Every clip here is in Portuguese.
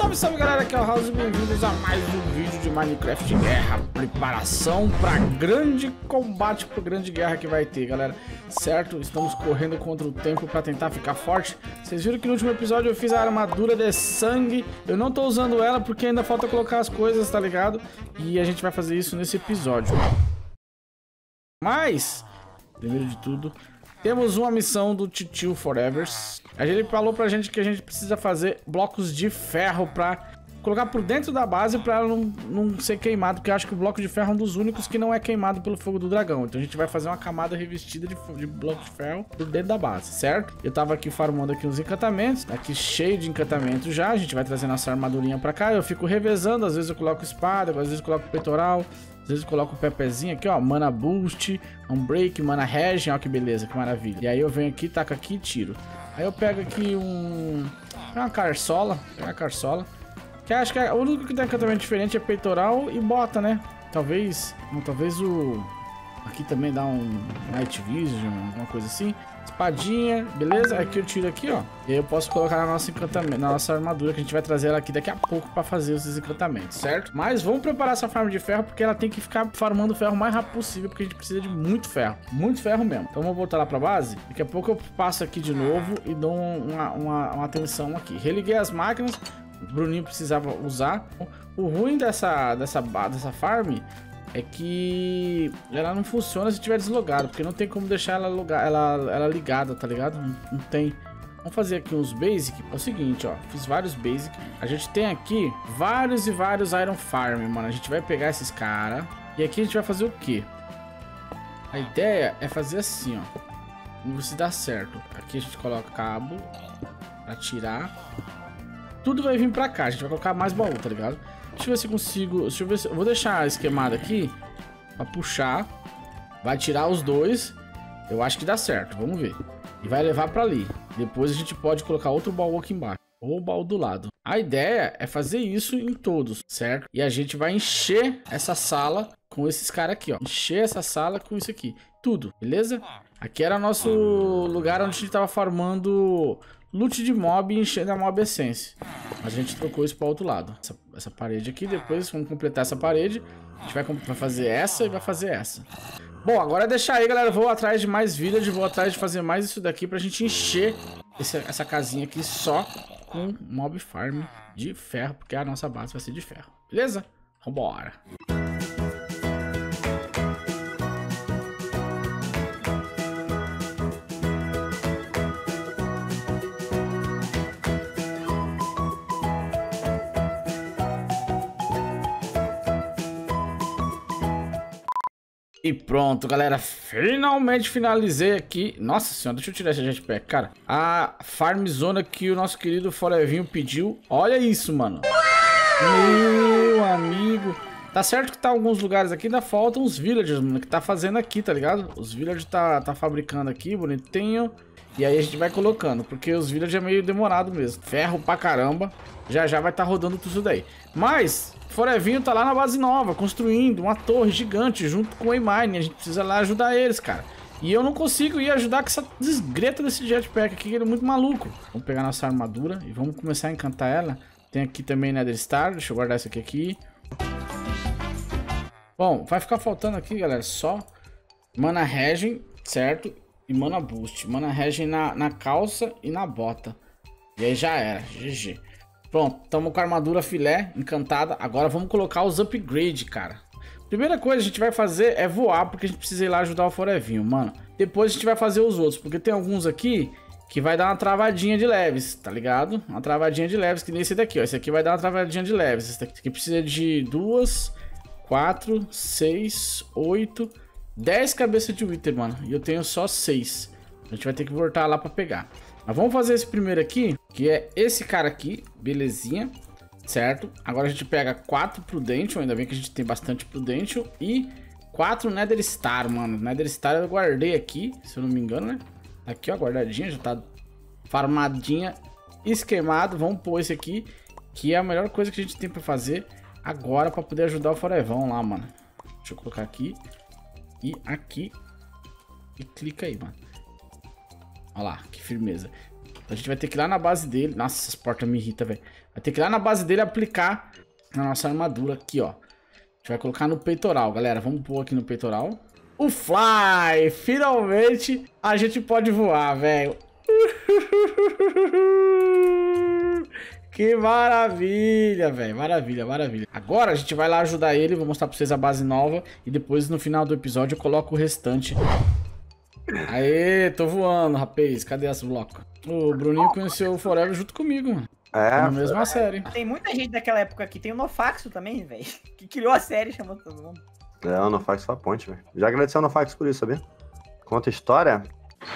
Salve, salve galera, aqui é o House e bem-vindos a mais um vídeo de Minecraft Guerra. Preparação para grande combate, para grande guerra que vai ter, galera. Certo? Estamos correndo contra o tempo para tentar ficar forte. Vocês viram que no último episódio eu fiz a armadura de sangue. Eu não tô usando ela porque ainda falta colocar as coisas, tá ligado? E a gente vai fazer isso nesse episódio. Mas, primeiro de tudo, temos uma missão do Titio Forever. Ele falou pra gente que a gente precisa fazer blocos de ferro pra colocar por dentro da base pra ela não ser queimado, porque eu acho que o bloco de ferro é um dos únicos que não é queimado pelo fogo do dragão. Então a gente vai fazer uma camada revestida de bloco de ferro por dentro da base, certo? Eu tava aqui farmando aqui uns encantamentos, aqui cheio de encantamentos já. A gente vai trazer nossa armadurinha pra cá. Eu fico revezando, às vezes eu coloco espada, às vezes eu coloco peitoral. Às vezes eu coloco o pepezinho aqui, ó, mana boost, unbreak, mana regen, ó que beleza, que maravilha. E aí eu venho aqui, taco aqui e tiro. Aí eu pego aqui uma carçola, que acho que o único que tem encantamento diferente é peitoral e bota, né? Talvez aqui também dá um night vision, alguma coisa assim. Espadinha, beleza? Aqui eu tiro aqui, ó. E aí eu posso colocar na nossa encantamento, na nossa armadura, que a gente vai trazer ela aqui daqui a pouco pra fazer esses encantamentos, certo? Mas vamos preparar essa farm de ferro, porque ela tem que ficar farmando ferro o mais rápido possível, porque a gente precisa de muito ferro mesmo. Então vamos voltar lá pra base. Daqui a pouco eu passo aqui de novo e dou uma atenção aqui. Religuei as máquinas, o Bruninho precisava usar. O ruim dessa farm é que ela não funciona se tiver deslogado, porque não tem como deixar ela ligada, tá ligado? Não tem. Vamos fazer aqui uns basic. É o seguinte, ó, fiz vários basic. A gente tem aqui vários e vários iron farm, mano. A gente vai pegar esses caras e aqui a gente vai fazer o quê? A ideia é fazer assim, ó. Vamos ver se dá certo. Aqui a gente coloca cabo pra tirar. Tudo vai vir pra cá. A gente vai colocar mais baú, tá ligado? Deixa eu ver se consigo. Deixa eu ver se. Eu vou deixar esquemado aqui pra puxar. Vai tirar os dois. Eu acho que dá certo. Vamos ver. E vai levar pra ali. Depois a gente pode colocar outro baú aqui embaixo. Ou o baú do lado. A ideia é fazer isso em todos, certo? E a gente vai encher essa sala com esses caras aqui, ó. Encher essa sala com isso aqui. Tudo, beleza? Aqui era o nosso lugar onde a gente tava farmando loot de mob e enchendo a mob essence. A gente trocou isso para o outro lado. Essa parede aqui, depois vamos completar essa parede. A gente vai fazer essa e vai fazer essa. Bom, agora é deixar aí, galera. Vou atrás de mais village, vou atrás de fazer mais isso daqui pra gente encher essa casinha aqui só com mob farm de ferro, porque a nossa base vai ser de ferro. Beleza? Vambora. E pronto, galera, finalmente finalizei aqui. Nossa senhora, deixa eu tirar esse jetpack, cara. A farm zona que o nosso querido Forevinho pediu. Olha isso, mano. Meu amigo. Tá certo que tá em alguns lugares aqui, ainda faltam os villagers, mano, que tá fazendo aqui, tá ligado? Os villagers tá fabricando aqui, bonitinho. E aí a gente vai colocando, porque os villagers é meio demorado mesmo. Ferro pra caramba. Já vai tá rodando tudo isso daí. Mas Forevinho tá lá na base nova, construindo uma torre gigante junto com o A-Mine. A gente precisa lá ajudar eles, cara. E eu não consigo ir ajudar com essa desgreta desse jetpack aqui, que ele é muito maluco. Vamos pegar nossa armadura e vamos começar a encantar ela. Tem aqui também Nether Star, deixa eu guardar isso aqui. Bom, vai ficar faltando aqui, galera, só mana regen, certo? E mana boost. Mana regen na calça e na bota. E aí já era, GG. Pronto, estamos com a armadura filé encantada. Agora vamos colocar os upgrades, cara. Primeira coisa que a gente vai fazer é voar, porque a gente precisa ir lá ajudar o Forevinho, mano. Depois a gente vai fazer os outros, porque tem alguns aqui que vai dar uma travadinha de leves, tá ligado? Uma travadinha de leves, que nem esse daqui, ó. Esse aqui vai dar uma travadinha de leves. Esse daqui precisa de 2, 4, 6, 8, 10 cabeças de Wither, mano. E eu tenho só 6. A gente vai ter que voltar lá pra pegar. Mas vamos fazer esse primeiro aqui, que é esse cara aqui, belezinha, certo? Agora a gente pega 4 Prudential, ainda bem que a gente tem bastante Prudential, e 4 Nether Star, mano. Nether Star eu guardei aqui, se eu não me engano, né? Aqui, ó, guardadinha, já tá farmadinha, esquemado. Vamos pôr esse aqui, que é a melhor coisa que a gente tem pra fazer agora pra poder ajudar o Forevão lá, mano. Deixa eu colocar aqui e aqui e clica aí, mano. Olha lá, que firmeza. Então a gente vai ter que ir lá na base dele. Nossa, essas portas me irritam, velho. Vai ter que ir lá na base dele aplicar na nossa armadura aqui, ó. A gente vai colocar no peitoral, galera. Vamos pôr aqui no peitoral. O Fly! Finalmente a gente pode voar, velho. Que maravilha, velho. Maravilha, maravilha. Agora a gente vai lá ajudar ele. Vou mostrar pra vocês a base nova. E depois no final do episódio eu coloco o restante. Aê, tô voando, rapaz. Cadê esse bloco? O Bruninho conheceu o Forever junto comigo, mano. Na mesma série. Tem muita gente daquela época aqui. Tem o Nofaxo também, velho. Que criou a série e chamou todo mundo. O Nofax foi a ponte, velho. Já agradeceu o Nofax por isso, sabia? Conta a história.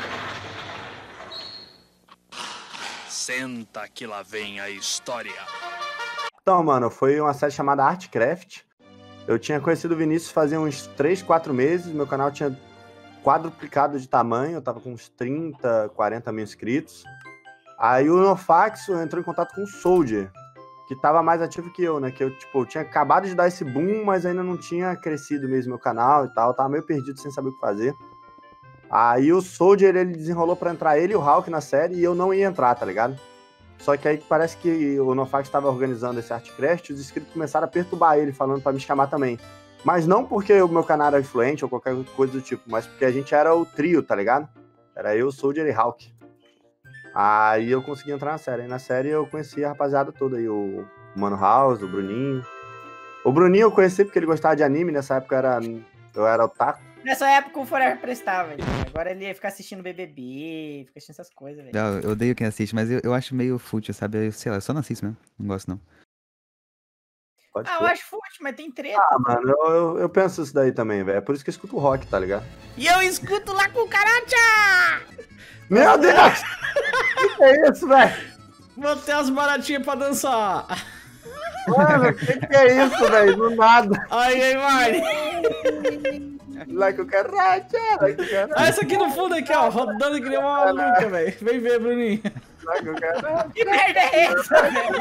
Senta que lá vem a história. Então, mano, foi uma série chamada Artcraft. Eu tinha conhecido o Vinícius fazia uns 3, 4 meses. Meu canal tinha quadruplicado de tamanho. Eu tava com uns 30, 40 mil inscritos. Aí o Nofax entrou em contato com o Soldier, que tava mais ativo que eu, né? Que eu, tipo, tinha acabado de dar esse boom, mas ainda não tinha crescido mesmo meu canal e tal. Eu tava meio perdido, sem saber o que fazer. Aí o Soldier, ele desenrolou pra entrar ele e o Hulk na série e eu não ia entrar, tá ligado? Só que aí parece que o Nofax tava organizando esse Artcraft e os inscritos começaram a perturbar ele, falando pra me chamar também. Mas não porque o meu canal era influente ou qualquer coisa do tipo, mas porque a gente era o trio, tá ligado? Era eu, Soldier e Hulk. Aí eu consegui entrar na série. Aí na série eu conheci a rapaziada toda aí, o Mano House, o Bruninho. O Bruninho eu conheci porque ele gostava de anime, nessa época eu era otaku. Nessa época o Forever prestava, velho. Agora ele ia ficar assistindo BBB, fica assistindo essas coisas, velho. Eu odeio quem assiste, mas eu acho meio fútil, sabe? Sei lá, eu só não assisto mesmo. Não gosto, não. Pode Eu ser. acho fútil, mas tem treta. Mano, eu penso isso daí também, velho. É por isso que eu escuto rock, tá ligado? E eu escuto lá com o Caracha! Meu Deus! Que é isso, velho? Botei as baratinhas pra dançar. Mano, que é isso, velho? Do nada. Aí, vai. Like o Caracha, like o Caracha. Ah, essa aqui no fundo aqui, ó. Rodando que nem uma maluca, velho. Vem ver, Bruninho. Like o Caracha. Que merda é essa, velho?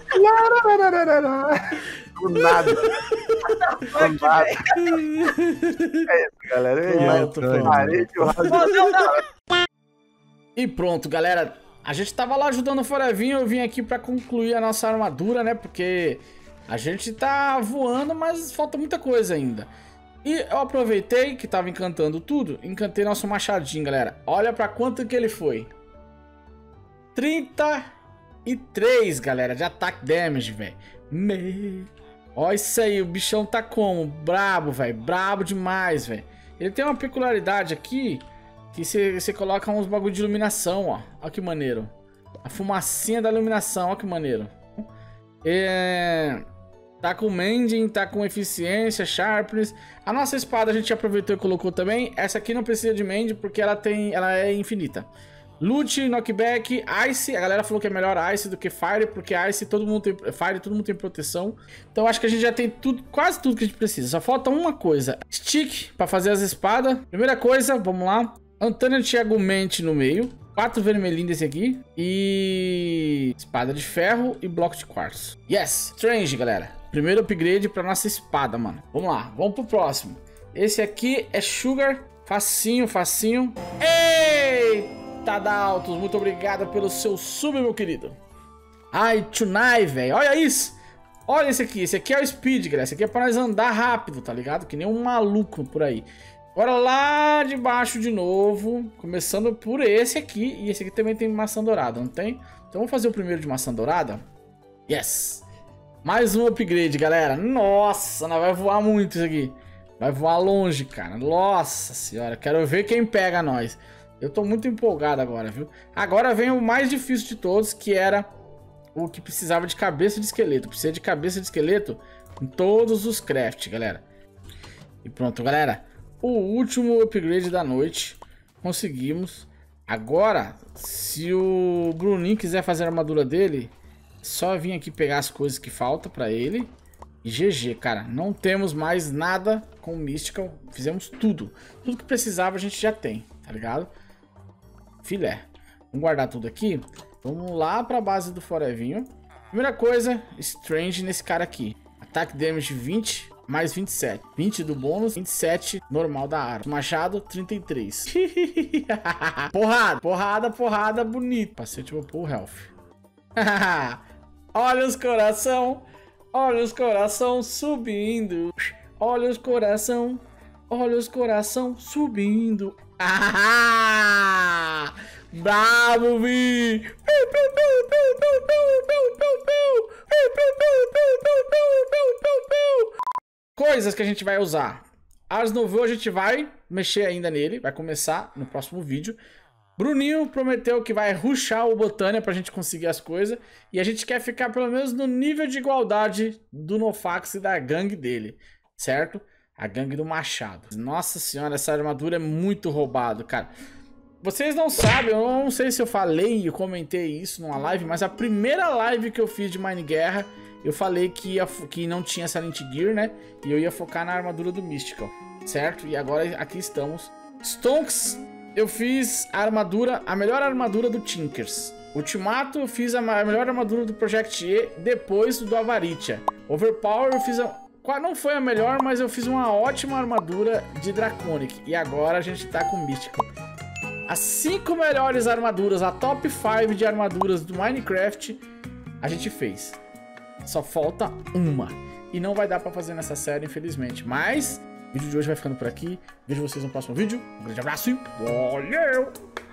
Do nada. Do nada. É isso, galera. Pronto, pronto. Parede, o Raul. E pronto, galera. A gente tava lá ajudando o Forevinho. Eu vim aqui pra concluir a nossa armadura, né? Porque a gente tá voando, mas falta muita coisa ainda. E eu aproveitei que tava encantando tudo. Encantei nosso machadinho, galera. Olha pra quanto que ele foi. 33, galera, de ataque damage, velho. Olha isso aí, o bichão tá como? Brabo, velho. Brabo demais, velho. Ele tem uma peculiaridade aqui, que você coloca uns bagulho de iluminação, ó. Olha que maneiro. A fumacinha da iluminação, ó que maneiro. Tá com mending, tá com eficiência, sharpness. A nossa espada a gente aproveitou e colocou também. Essa aqui não precisa de mend porque ela é infinita. Loot, knockback, Ice. A galera falou que é melhor Ice do que Fire, porque Ice todo mundo tem Fire, todo mundo tem proteção. Então acho que a gente já tem tudo, quase tudo que a gente precisa. Só falta uma coisa. Stick para fazer as espadas. Primeira coisa, vamos lá. Antônio Thiago Mente no meio. 4 vermelhinhos desse aqui. E espada de ferro e bloco de quartzo. Yes! Strange, galera. Primeiro upgrade para nossa espada, mano. Vamos lá, vamos pro próximo. Esse aqui é Sugar. Facinho, facinho. Eita, Daltos, muito obrigado pelo seu sub, meu querido. Ai, Tunai, velho. Olha isso. Olha esse aqui. Esse aqui é o Speed, galera. Esse aqui é pra nós andar rápido, tá ligado? Que nem um maluco por aí. Agora lá de baixo de novo. Começando por esse aqui. E esse aqui também tem maçã dourada, não tem? Então vamos fazer o primeiro de maçã dourada. Yes. Mais um upgrade, galera. Nossa, nós vai voar muito isso aqui. Vai voar longe, cara. Nossa senhora. Quero ver quem pega nós. Eu tô muito empolgado agora, viu? Agora vem o mais difícil de todos, que era o que precisava de cabeça de esqueleto. Precisa de cabeça de esqueleto em todos os crafts, galera. E pronto, galera. O último upgrade da noite. Conseguimos. Agora, se o Bruninho quiser fazer a armadura dele, só vir aqui pegar as coisas que faltam pra ele. E GG, cara. Não temos mais nada com Mystical. Fizemos tudo. Tudo que precisava a gente já tem, tá ligado? Filé. Vamos guardar tudo aqui. Vamos lá pra base do Forevinho. Primeira coisa, Strange nesse cara aqui. Ataque damage 20. mais 27. 20 do bônus, 27 normal da arma. Machado, 33. Porrada, porrada, porrada, bonito. Pacete, vou pôr o health. Olha os coração subindo. Olha os coração subindo. Bravo, Vi! Coisas que a gente vai usar. Ars Novo a gente vai mexer ainda nele, vai começar no próximo vídeo. Bruninho prometeu que vai rushar o Botânia pra gente conseguir as coisas. E a gente quer ficar pelo menos no nível de igualdade do Nofax e da gangue dele, certo? A gangue do Machado. Nossa senhora, essa armadura é muito roubado, cara. Vocês não sabem, eu não sei se eu falei e comentei isso numa live, mas a primeira live que eu fiz de Mine Guerra, eu falei que não tinha Silent Gear, né? E eu ia focar na armadura do Mystical, certo? E agora aqui estamos. Stonks, eu fiz a melhor armadura do Tinkers. Ultimato, eu fiz a melhor armadura do Project E depois do Avaritia. Overpower, eu fiz não foi a melhor, mas eu fiz uma ótima armadura de Draconic. E agora a gente tá com Mystical. As 5 melhores armaduras, a top 5 de armaduras do Minecraft, a gente fez. Só falta uma. E não vai dar pra fazer nessa série, infelizmente. Mas o vídeo de hoje vai ficando por aqui. Vejo vocês no próximo vídeo. Um grande abraço e valeu!